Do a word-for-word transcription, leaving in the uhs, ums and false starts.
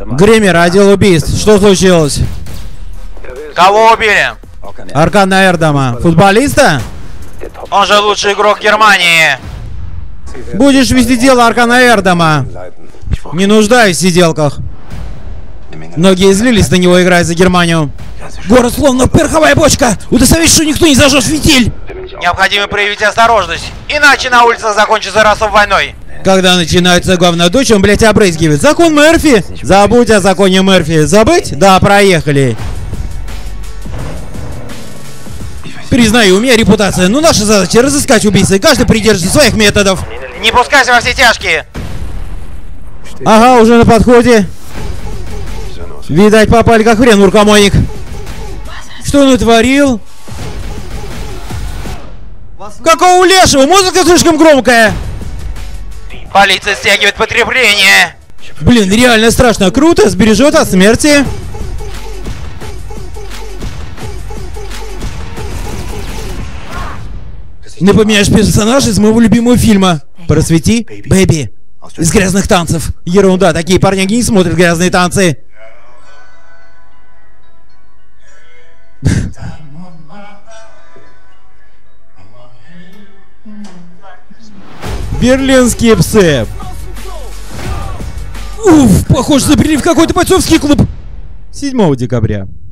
Гример, отдел убийств. Что случилось? Кого убили? Аркана Эрдама. Футболиста? Он же лучший игрок Германии. Будешь вести дело Аркана Эрдама. Не нуждаюсь в сиделках. Многие злились на него, играя за Германию. Город словно пороховая бочка. Удостоверись, что никто не зажжет фитиль. Необходимо проявить осторожность, иначе на улицах закончится расовой войной. Когда начинается главная дочь, он, блядь, обрызгивает. Закон Мерфи? Забудь о законе Мерфи. Забыть? Да, проехали. Признаю, у меня репутация, но наша задача разыскать убийцы. Каждый придерживается своих методов. Не пускайся во все тяжкие. Ага, уже на подходе. Видать, попали как хрен в рукомойник. Что он натворил? Какого лешего? Музыка слишком громкая. Полиция стягивает подкрепление. Блин, реально страшно. Круто, сбережет от смерти. Напоминаешь персонажа из моего любимого фильма. Просвети, бэби. Из грязных танцев. Ерунда, такие парняги не смотрят грязные танцы. Берлинские псы. Уф, похоже, забрели в какой-то бойцовский клуб. седьмого декабря.